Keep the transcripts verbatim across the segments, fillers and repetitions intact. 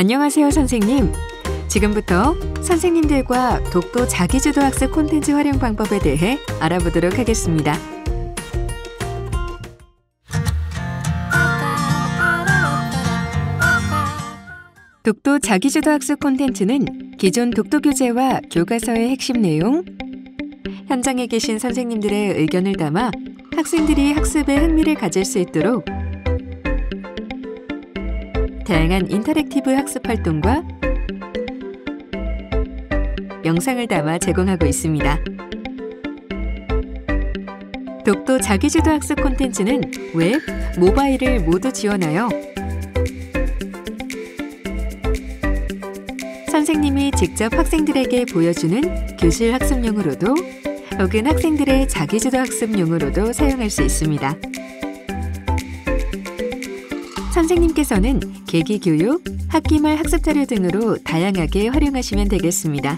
안녕하세요, 선생님. 지금부터 선생님들과 독도 자기주도 학습 콘텐츠 활용 방법에 대해 알아보도록 하겠습니다. 독도 자기주도 학습 콘텐츠는 기존 독도 교재와 교과서의 핵심 내용, 현장에 계신 선생님들의 의견을 담아 학생들이 학습에 흥미를 가질 수 있도록 다양한 인터랙티브 학습 활동과 영상을 담아 제공하고 있습니다. 독도 자기주도 학습 콘텐츠는 웹, 모바일을 모두 지원하여 선생님이 직접 학생들에게 보여주는 교실 학습용으로도 혹은 학생들의 자기주도 학습용으로도 사용할 수 있습니다. 선생님께서는 계기교육, 학기말 학습자료 등으로 다양하게 활용하시면 되겠습니다.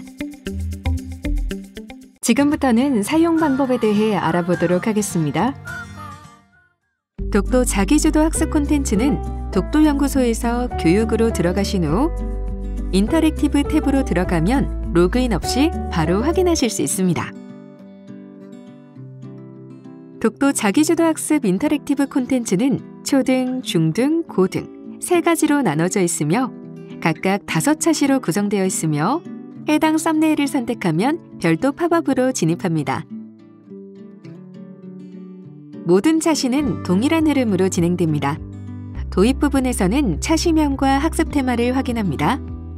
지금부터는 사용 방법에 대해 알아보도록 하겠습니다. 독도 자기주도 학습 콘텐츠는 독도연구소에서 교육으로 들어가신 후 인터랙티브 탭으로 들어가면 로그인 없이 바로 확인하실 수 있습니다. 독도 자기주도 학습 인터랙티브 콘텐츠는 초등, 중등, 고등 세 가지로 나눠져 있으며 각각 다섯 차시로 구성되어 있으며 해당 썸네일을 선택하면 별도 팝업으로 진입합니다. 모든 차시는 동일한 흐름으로 진행됩니다. 도입 부분에서는 차시명과 학습 테마를 확인합니다.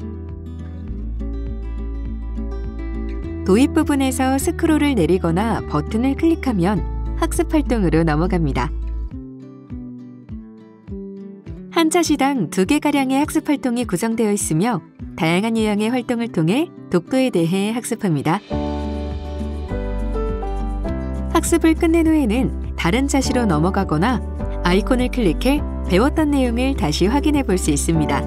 도입 부분에서 스크롤을 내리거나 버튼을 클릭하면 학습 활동으로 넘어갑니다. 한 차시당 두 개가량의 학습 활동이 구성되어 있으며 다양한 유형의 활동을 통해 독도에 대해 학습합니다. 학습을 끝낸 후에는 다른 차시로 넘어가거나 아이콘을 클릭해 배웠던 내용을 다시 확인해 볼 수 있습니다.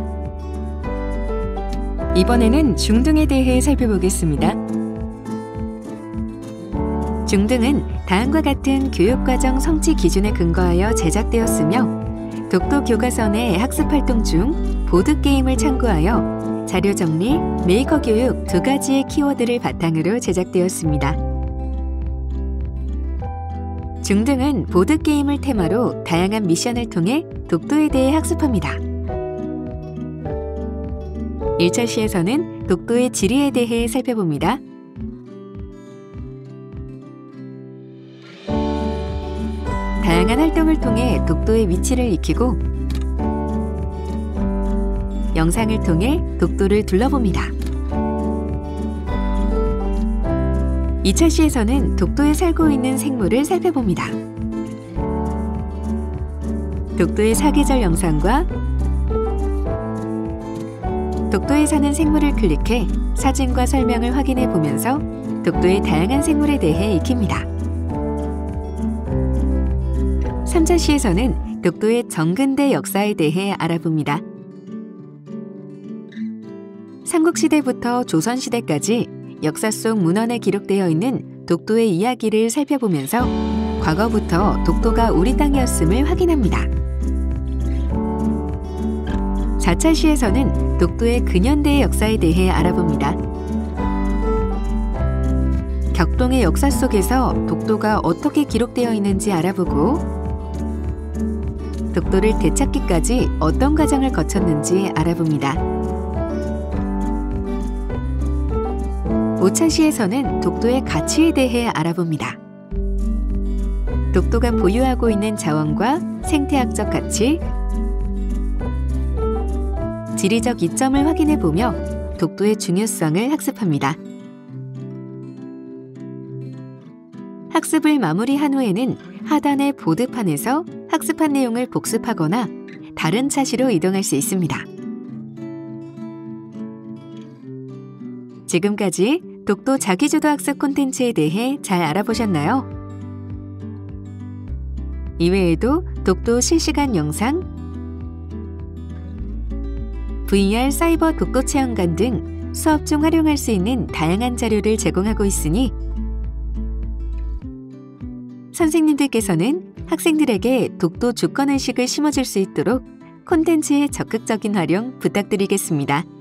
이번에는 중등에 대해 살펴보겠습니다. 중등은 다음과 같은 교육과정 성취 기준에 근거하여 제작되었으며 독도 교과서 내 학습활동 중 보드게임을 참고하여 자료 정리, 메이커 교육 두 가지의 키워드를 바탕으로 제작되었습니다. 중등은 보드게임을 테마로 다양한 미션을 통해 독도에 대해 학습합니다. 일 차시에서는 독도의 지리에 대해 살펴봅니다. 다양한 활동을 통해 독도의 위치를 익히고 영상을 통해 독도를 둘러봅니다. 이 차시에서는 독도에 살고 있는 생물을 살펴봅니다. 독도의 사계절 영상과 독도에 사는 생물을 클릭해 사진과 설명을 확인해 보면서 독도의 다양한 생물에 대해 익힙니다. 삼 차시에서는 독도의 정근대 역사에 대해 알아봅니다. 삼국시대부터 조선시대까지 역사 속 문헌에 기록되어 있는 독도의 이야기를 살펴보면서 과거부터 독도가 우리 땅이었음을 확인합니다. 사 차시에서는 독도의 근현대의 역사에 대해 알아봅니다. 격동의 역사 속에서 독도가 어떻게 기록되어 있는지 알아보고 독도를 되찾기까지 어떤 과정을 거쳤는지 알아봅니다. 오 차시에서는 독도의 가치에 대해 알아봅니다. 독도가 보유하고 있는 자원과 생태학적 가치, 지리적 이점을 확인해보며 독도의 중요성을 학습합니다. 학습을 마무리한 후에는 하단의 보드판에서 학습한 내용을 복습하거나 다른 차시로 이동할 수 있습니다. 지금까지 독도 자기주도 학습 콘텐츠에 대해 잘 알아보셨나요? 이외에도 독도 실시간 영상, 브이알 사이버 독도 체험관 등 수업 중 활용할 수 있는 다양한 자료를 제공하고 있으니 선생님들께서는 학생들에게 독도 주권의식을 심어줄 수 있도록 콘텐츠의 적극적인 활용 부탁드리겠습니다.